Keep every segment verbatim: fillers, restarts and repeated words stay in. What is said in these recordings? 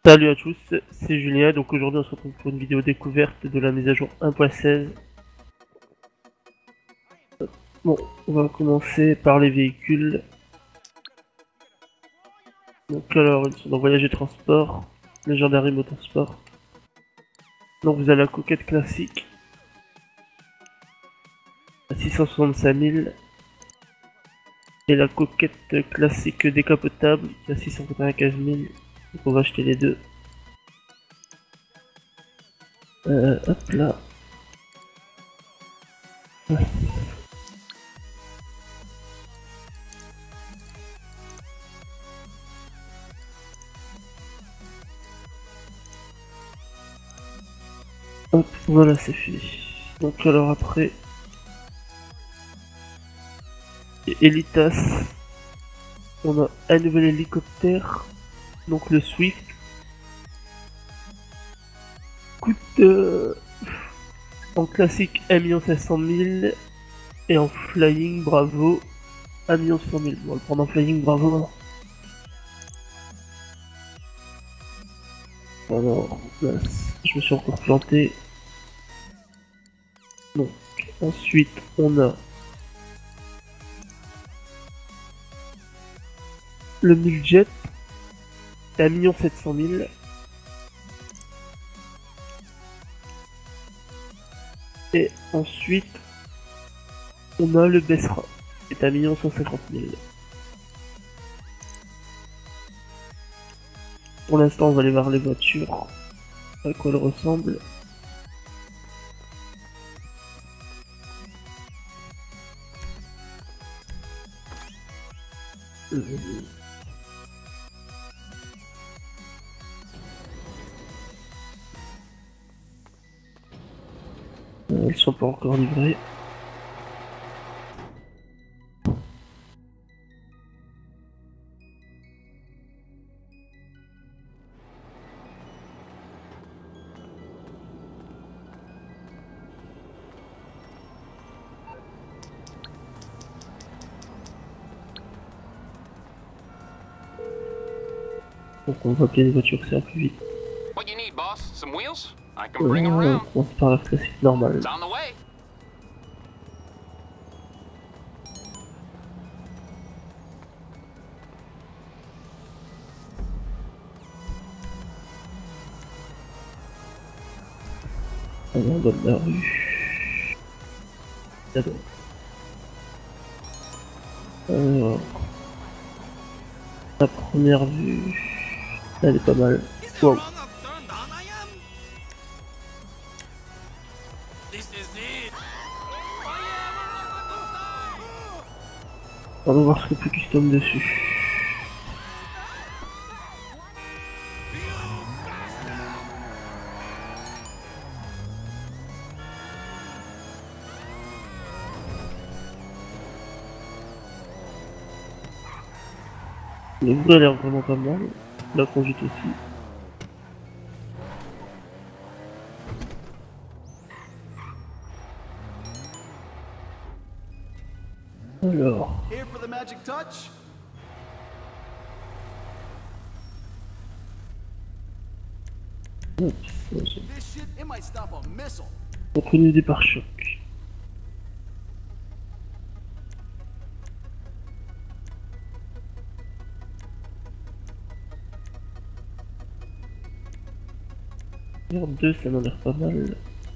Salut à tous, c'est Julien, donc aujourd'hui on se retrouve pour une vidéo découverte de la mise à jour un point seize. Bon, on va commencer par les véhicules. Donc alors, ils sont dans voyage et transport, légendaire et motorsport. Donc vous avez la coquette classique à six cent soixante-cinq mille et la coquette classique décapotable qui a six cent quatre-vingt-quinze mille. Donc on va acheter les deux. Euh, hop là. Hop, voilà, c'est fini. Donc alors après, et Elitas, on a un nouvel hélicoptère, donc le Swift. Coûte euh, en classique un million cinq cent mille et en flying bravo un million cent mille. On va le prendre en flying bravo. Alors, là, je me suis encore planté. Donc, ensuite, on a le Miljet, un million sept cent mille. Et ensuite, on a le Bessra, qui est un million cent cinquante mille. Pour l'instant, on va aller voir les voitures, à quoi elles ressemblent. Euh... Elles sont pas encore livrées. Donc on va appeler les voitures que ça va plus vite. What you need, boss? Some wheels? I can Euh, bring them on around. commence par la classique normale. It's on the way. On va de la rue. D'abord. Alors, la première vue, elle est pas mal. Wow. On va voir ce qu'on peut custom dessus. Le bruit a l'air vraiment pas mal. La conduite aussi. Alors. Here for the magic touch? Oups, This shit, it might stop a missile. Reconnu des pare-chocs. deux, ça m'a l'air pas mal.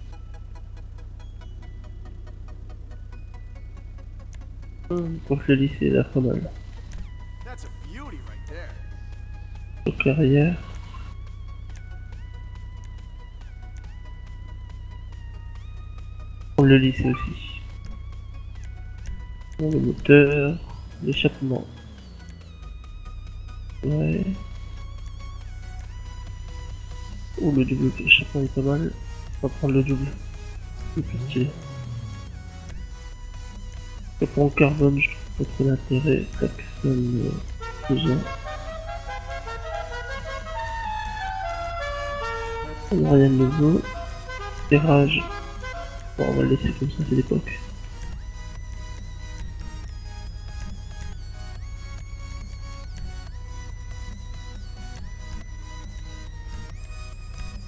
Hum, pour le lycée, là, pas mal. That's a beauty right there. Donc arrière. Pour le lycée aussi. Bon, le moteur, l'échappement. Ouais. Oh, le double échappement est pas mal. On va prendre le double. C'est plus stylé. Et pour le carbone, je trouve pas trop d'intérêt. Klaxon, euh, déjà. On n'a rien de nouveau. Éclairage. Bon, on va le laisser comme ça, c'est l'époque.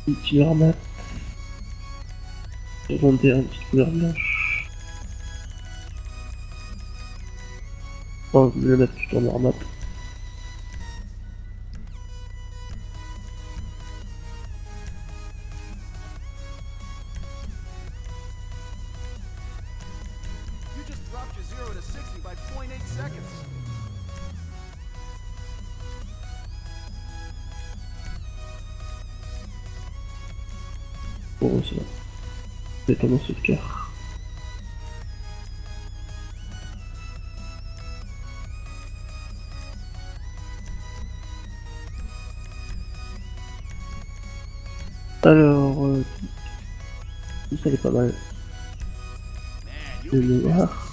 Une petite mat. Secondaire, une petite couleur blanche. Bon, je vais le mettre plutôt en armat. You just dropped your zero to sixty by zero point eight seconds. Bon, ça va. C'est un morceau de car. Alors, euh, ça elle est pas mal. Man, Le you noir.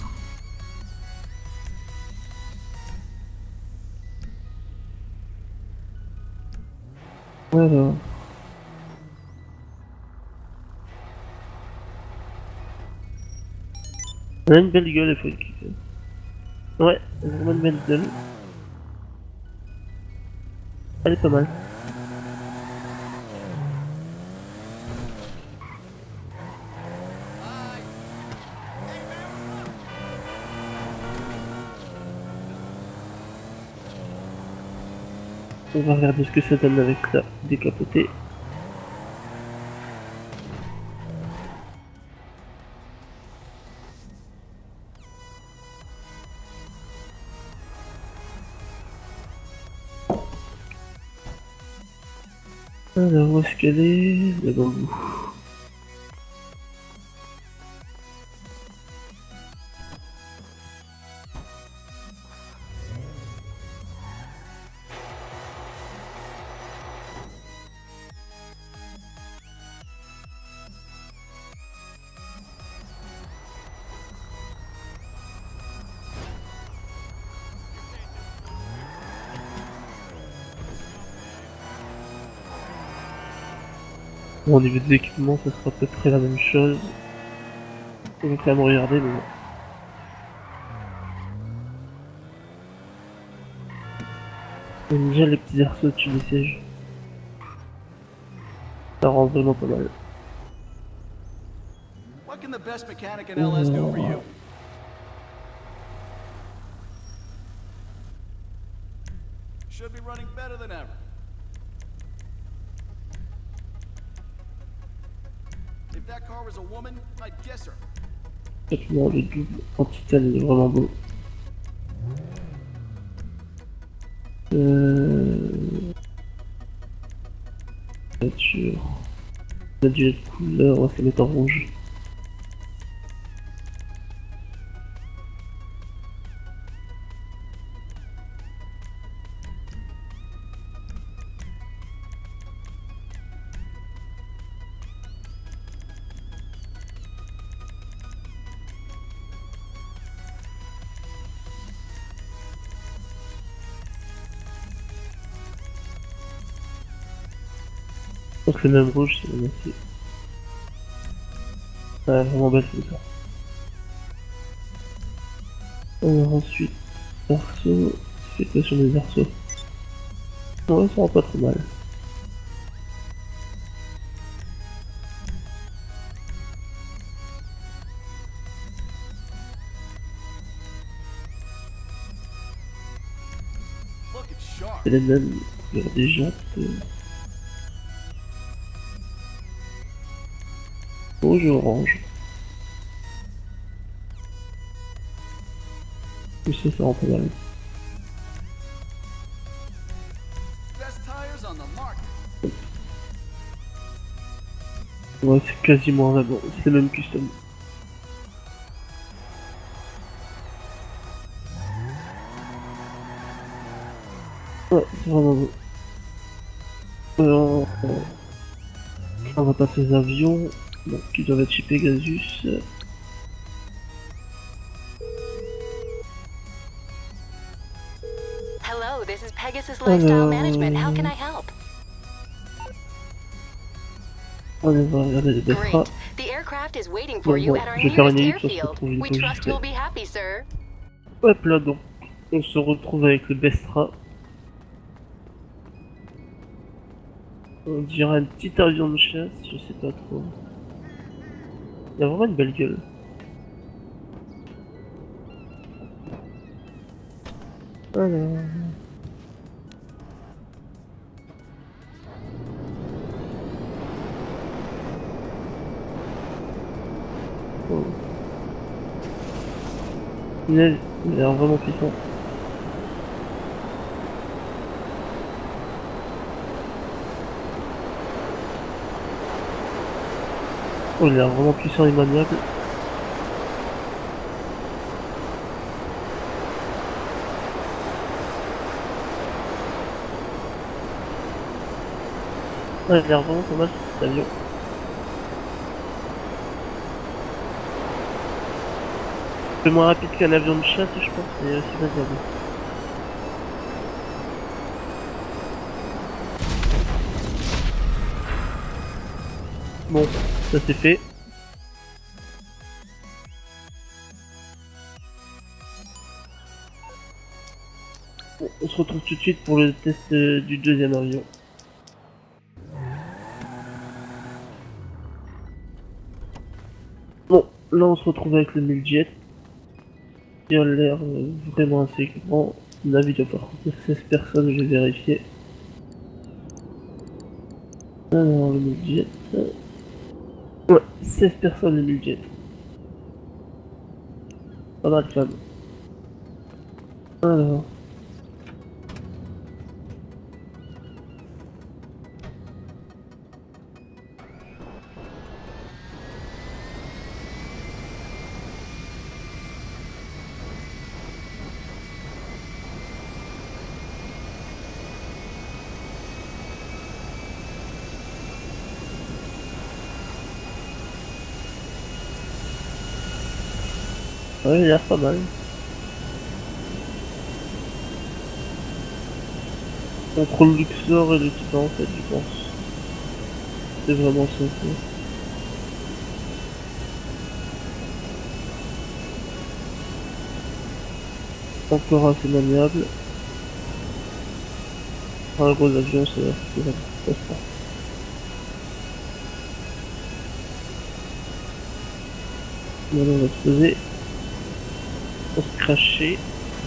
Alors. Elle a une belle gueule, il faut le kiffer. Ouais, elle a vraiment une belle gueule. Elle est pas mal. On va regarder ce que ça donne avec la décapotée. Alors, où est-ce qu'elle est? Le bambou. Bon, au niveau des équipements, ça sera à peu près la même chose. On va quand même regarder, mais bon. J'aime bien les petits arceaux au-dessus des sièges. Ça rend vraiment pas mal. What can the best mechanic in L S do for you? Should be running better than ever. If that car was a woman, I'd guess her. Effectivement, le double en titane est vraiment beau. Euh... Voiture. La durée de couleur, on va se mettre en rouge. Donc c'est même rouge, c'est même assez... Ouais, vraiment belle comme ça. Alors ensuite, arceaux, c'est quoi sur les arceaux? Ouais, ça rend pas trop mal. Look, it's sharp. C'est la même couleur des jantes. Rouge et orange. Et ça, ça rend pas mal. Best tires on the market. Ouais, c'est quasiment là, bon, c'est le même custom. Ouais, c'est vraiment beau. Alors, euh, on va passer aux avions, donc qui doivent être chez Pegasus. Hello, this is Pegasus Lifestyle Alors, Management. How can I help? On va regarder les Bestra. Great. The aircraft is waiting for Bon, you bon, at our je vais faire une nearest ellipse parce qu'on airfield. trouve une We pause trust juste you'll là. be happy, sir. Hop là donc, on se retrouve avec le Bestra. On dirait un petit avion de chasse, je sais pas trop. Il a vraiment une belle gueule. Alors... Oh. Il a il a l'air vraiment puissant. Oh, il a l'air vraiment puissant et maniable. Ouais, il a l'air vraiment pas mal cet avion. C'est moins rapide qu'un avion de chasse, je pense, mais aussi maniable. Bon, ça c'est fait. Bon, on se retrouve tout de suite pour le test euh, du deuxième avion. Bon, là on se retrouve avec le Miljet. Il a l'air euh, vraiment assez grand. On a vu qu'il y a par contre seize personnes, je vais vérifier. Alors le Miljet... Ouais, seize personnes le Miljet. Pas mal quand même. Alors... Ouais, il a l'air pas mal. Entre le Luxor et le Titan en fait, je pense. C'est vraiment simple. Encore assez maniable. Un gros avion, ça va, c'est vraiment pas. Maintenant on va se poser. On va se cracher.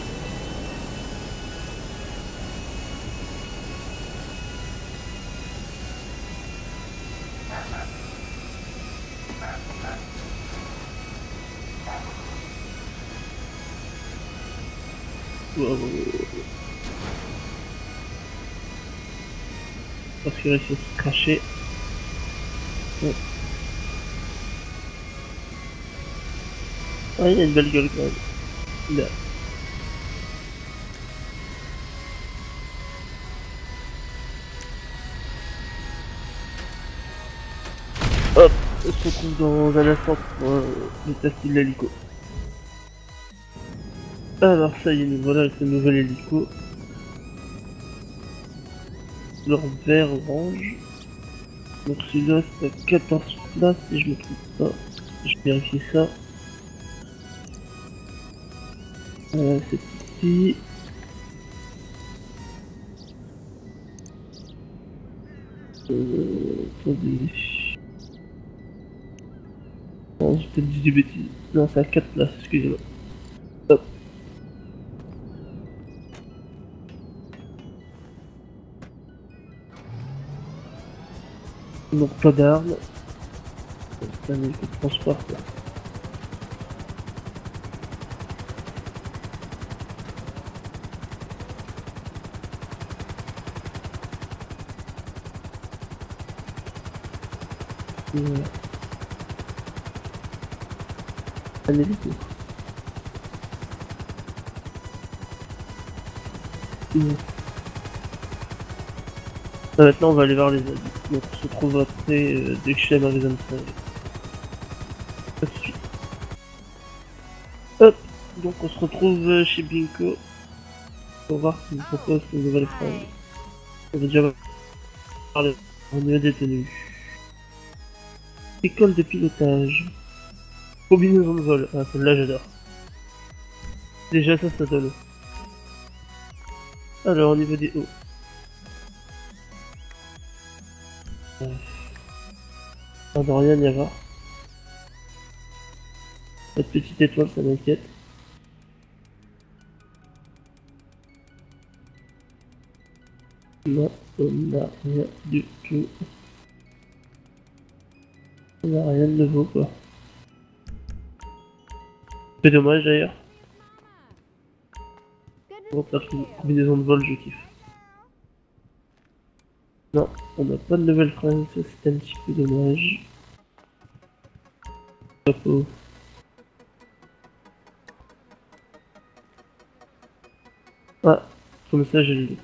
Wow. Parce qu'il réussit à se cracher. Ouais. Ah, il a une belle gueule quand même. Il a... Hop, on se retrouve dans un instant pour euh, le test de l'hélico. Alors ça y est, nous voilà avec le nouvel hélico. Leur vert orange. Donc celui-là c'est à quatorze places si je me trompe pas. Je vais vérifier ça. Euh, c'est ici. Euh, attendez. Non, j'ai peut-être dit des bêtises. Non, c'est à quatre places, excusez-moi. Hop. Donc pas d'armes. C'est un hélico de transport quoi. Et voilà. Un hélico. Et voilà. Ah, maintenant on va aller voir les adultes. Donc on se retrouve après euh, dès que je suis à magasin de fringues. Pas tout de suite. Hop. Donc on se retrouve euh, chez Binko. Pour voir ce qu'il nous propose une nouvelle fringue. On va déjà parler en mieux détenu. École de pilotage. Combinaison de vol. Ah, celle-là j'adore. Déjà ça, ça donne. Alors au niveau des hauts. Ça ne rien y avoir. Cette petite étoile, ça m'inquiète. Non, on n'a rien du tout. On n'a rien de nouveau, quoi. C'est dommage d'ailleurs. Bon, la combinaison de vol, je kiffe. Non, on n'a pas de nouvelle phrase, c'est un petit peu dommage. Chapeau. Ah, comme ça j'ai le loot.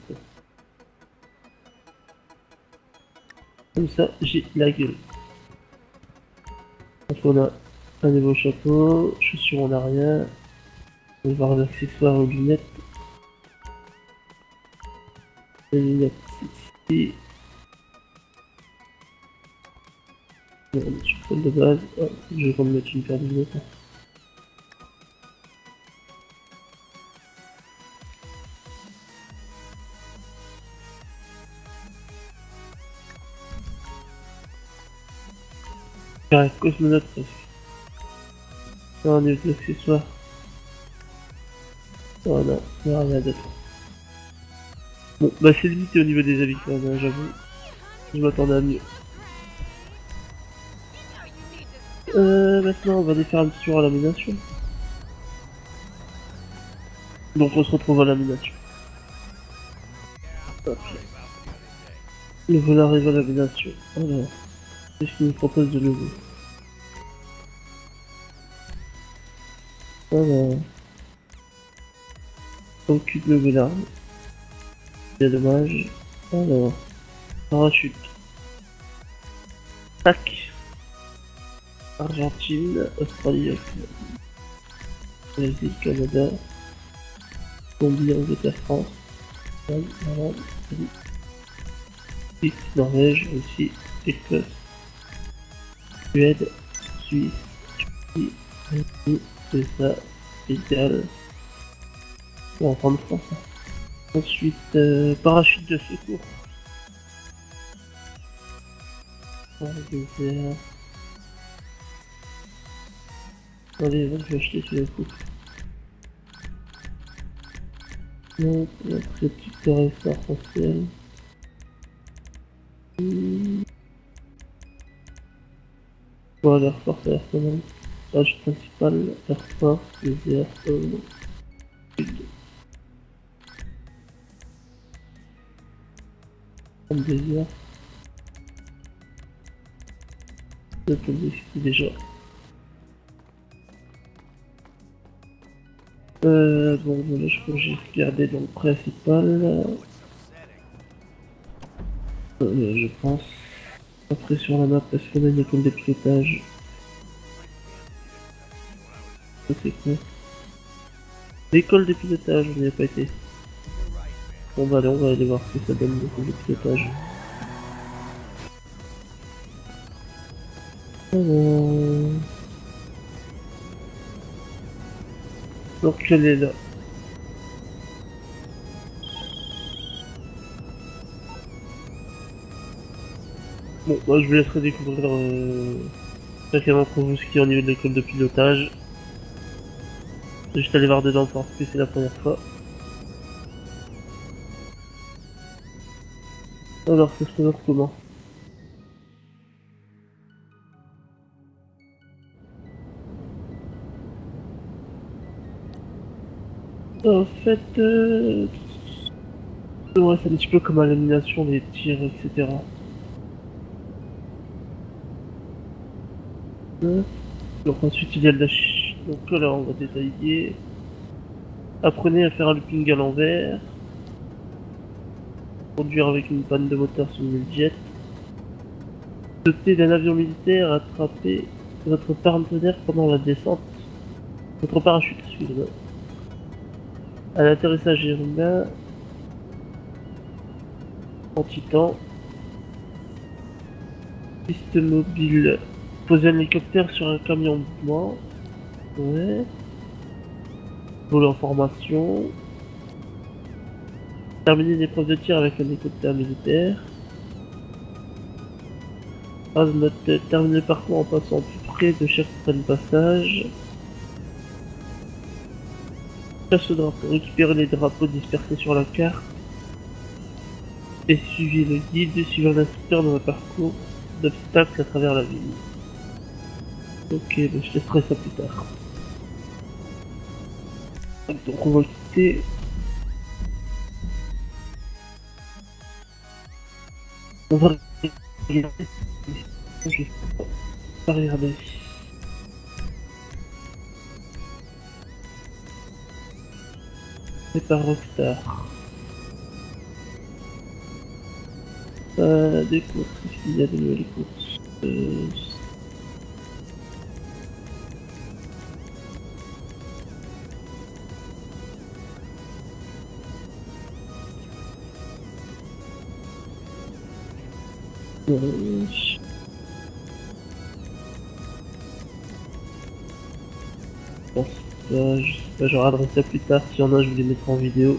Comme ça j'ai la gueule. Donc on a un nouveau chapeau, chaussures on a rien. On va voir l'accessoire aux lunettes. Les lunettes c'est ici. On est sur celle de base. Oh, je vais quand même mettre une paire de lunettes. Un cosmonaute presque. Non, on est aux accessoires. Voilà, il n'y a rien d'autre. Bon, bah c'est limité au niveau des habits quand même, hein, j'avoue. Je m'attendais à mieux. Euh, maintenant on va aller faire un petit tour à l'amination. Donc on se retrouve à l'amination. Ok. Le vol arrive à l'amination. Alors, qu'est-ce qu'il nous propose de nouveau? Alors... Aucune nouvelle arme. C'est dommage. Alors... Parachute. Tac. Argentine, Australie, Brésil, Canada, Colombie, Angleterre, France, Allemagne, Irlande, Italie, Suisse, Norvège, Russie, Écosse, Suède, Suisse, Turquie, Russie, c'est ça, Italie. On va prendre France. Hein. Ensuite, euh, parachute de secours. Angleterre. Allez, je vais acheter celui-là coup. Donc, la critique de ressort essentiel. Voilà, l'air force, l'air pas mal. Page principale, air force, désert, euh, sud. En désert. Je peux le décider déjà. Euh, bon, voilà, je peux juste garder donc principal. Euh, je pense. Après sur la map, parce qu'on a une école de pilotage. Ça c'est quoi? L'école de pilotage, on n'y a pas été. Bon bah allez, on va aller voir ce que ça donne l'école de pilotage. Alors... Donc elle est là. Bon, moi je vous laisserai découvrir euh, chacun d'entre vous ce qu'il y a au niveau de l'école de pilotage. Je vais juste aller voir dedans parce que c'est la première fois. Alors ça se présente comment? En fait, euh... ouais, c'est un petit peu comme à l'animation, les tirs, et cetera. Donc ensuite il y a de la ch... Donc là on va détailler. Apprenez à faire un looping à l'envers. Conduire avec une panne de moteur sur une jet. Sauter d'un avion militaire, attraper votre partenaire pendant la descente. Votre parachute, excusez-moi. À l'atterrissage urbain. En titan. Piste mobile. Poser un hélicoptère sur un camion de bois. Ouais. Vol en formation. Terminer une épreuve de tir avec un hélicoptère militaire. Azmat termine le parcours en passant plus près de chaque point de passage. Chasse au drapeau, récupérez les drapeaux dispersés sur la carte. Et suivez le guide suivant l'instructeur dans le parcours d'obstacles à travers la ville. Ok, bah je testerai ça plus tard. Donc on va quitter. On va regarder. Je vais pas regarder. C'est par Rockstar. Euh, des courses, est-ce qu'il y a de nouvelles courses euh... Euh, je pense pas, je sais pas, je regarderai ça plus tard, s'il y en a je vais les mettre en vidéo.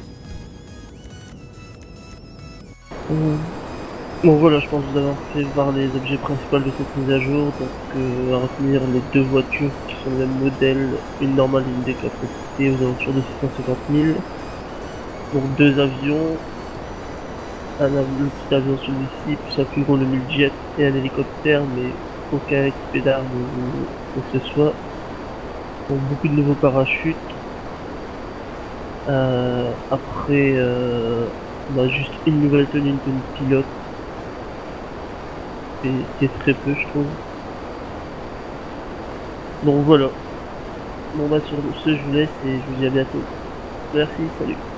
Euh, Bon voilà, je pense vous avoir fait voir les objets principaux de cette mise à jour, donc euh, à retenir les deux voitures qui sont le même modèle, une normale et une décapacité aux alentours de six cent cinquante mille. Donc deux avions, un av le petit avion celui-ci, plus un plus gros le Multijet et un hélicoptère, mais aucun équipé d'armes ou quoi que ce soit. Donc beaucoup de nouveaux parachutes. Euh, après, euh, on a juste une nouvelle tenue, une tenue de pilote. Qui est très peu je trouve. Donc voilà. Bon bah sur ce je vous laisse et je vous dis à bientôt. Merci, salut.